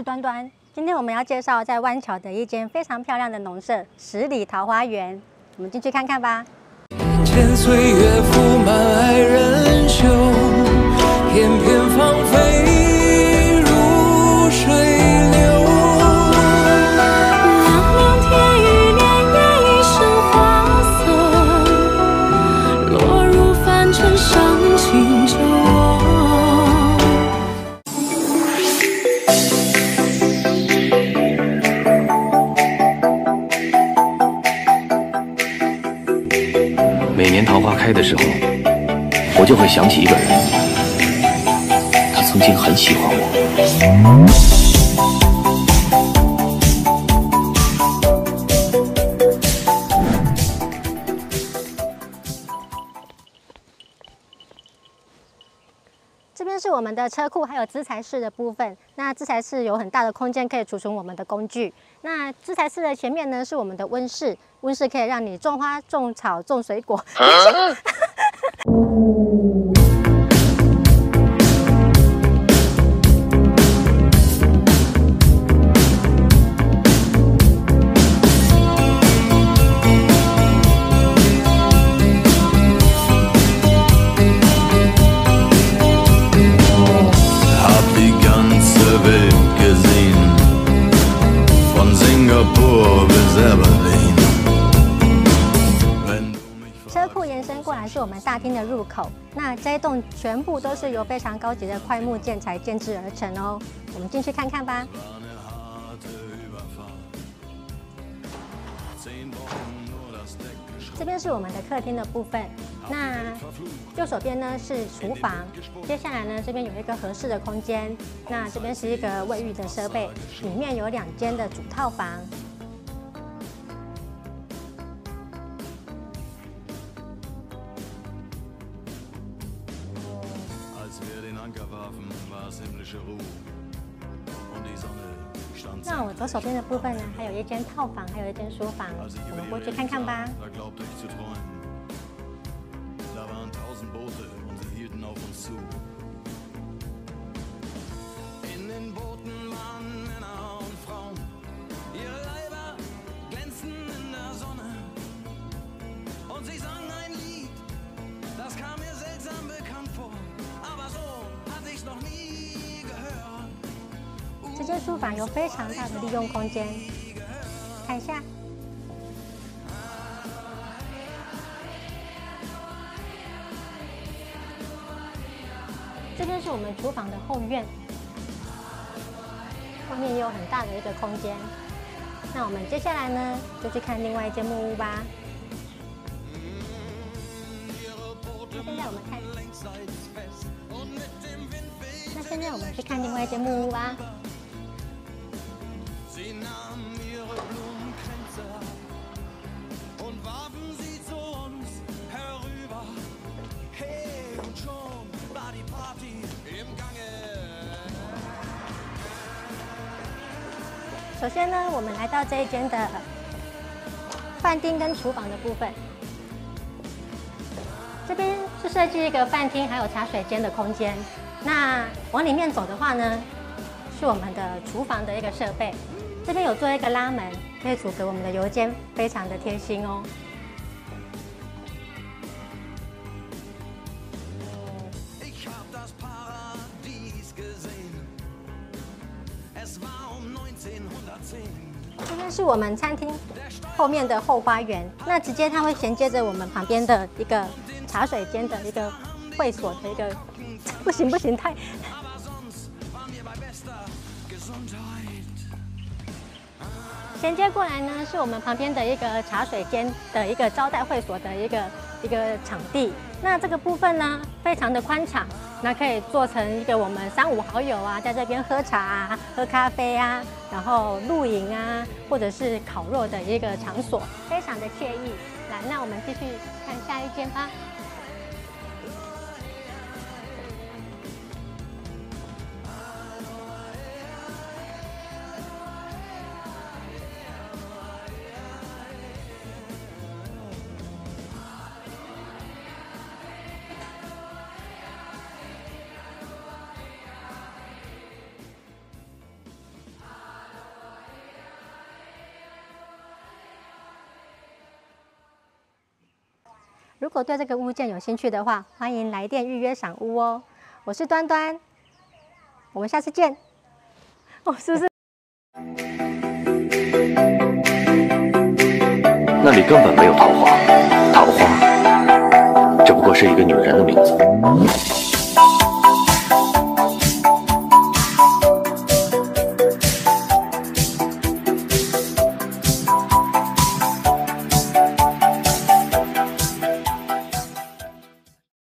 是端端。今天我们要介绍在湾桥的一间非常漂亮的农舍——十里桃花源。我们进去看看吧。 千岁月铺满爱人袖，片片芳菲如水流。 凉凉天与莲叶一身花色，落入凡尘伤情着我。 每年桃花开的时候，我就会想起一个人，他曾经很喜欢我。 这边是我们的车库，还有资材室的部分。那资材室有很大的空间可以储存我们的工具。那资材室的前面呢是我们的温室，温室可以让你种花、种草、种水果。车库延伸过来是我们大厅的入口，那这一栋全部都是由非常高级的块木建材建制而成哦。我们进去看看吧。这边是我们的客厅的部分，那右手边呢是厨房，接下来呢这边有一个合适的空间，那这边是一个卫浴的设备，里面有2间的主套房。 那我左手边的部分呢，还有一间套房，还有一间书房，我们过去看看吧。这间书房有非常大的利用空间，看一下。这边是我们厨房的后院，外面也有很大的一个空间。那我们接下来呢，就去看另外一间木屋吧。那现在我们去看另外一间木屋吧。 首先呢，我们来到这一间的饭厅跟厨房的部分。这边是设计一个饭厅还有茶水间的空间。那往里面走的话呢，是我们的厨房的一个设备。这边有做一个拉门，可以阻隔我们的油烟，非常的贴心哦。 这边是我们餐厅后面的后花园，那直接它会衔接着我们旁边的一个茶水间的一个会所的一个，不行太。衔接过来呢，是我们旁边的一个茶水间的一个招待会所的一个场地。那这个部分呢，非常的宽敞，那可以做成一个我们3、5好友啊，在这边喝茶啊、喝咖啡啊，然后露营啊，或者是烤肉的一个场所，非常的惬意。来，那我们继续看下一间吧。 如果对这个物件有兴趣的话，欢迎来电预约赏屋哦。我是端端，我们下次见。哦，是不是？ 那里根本没有桃花，桃花只不过是一个女人的名字。